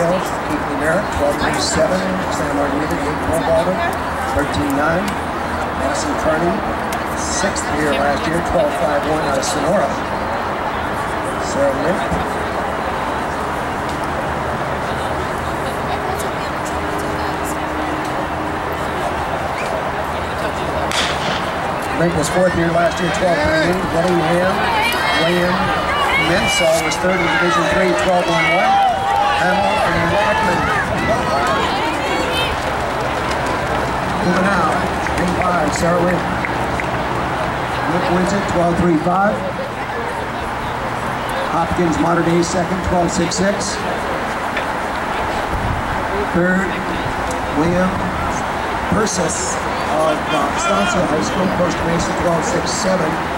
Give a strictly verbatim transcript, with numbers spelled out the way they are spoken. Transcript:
Hills, Keithley Merritt, twelve three seven, San Margarita, Kate Cobalt, thirteen nine, Madison Carney, sixth year last year, twelve five one out of Sonora. Sara Limp. Limp was fourth year last year, twelve three eight. Willingham, William Mensah was third in Division three, twelve one one. Hamill and Wackman. Moving out, game five, Sara Limp. Limp wins it, twelve three five. Hopkins, Modern Day second, twelve six six. Third, William Persis of uh, Estancia High School, Costa Mesa, twelve six seven.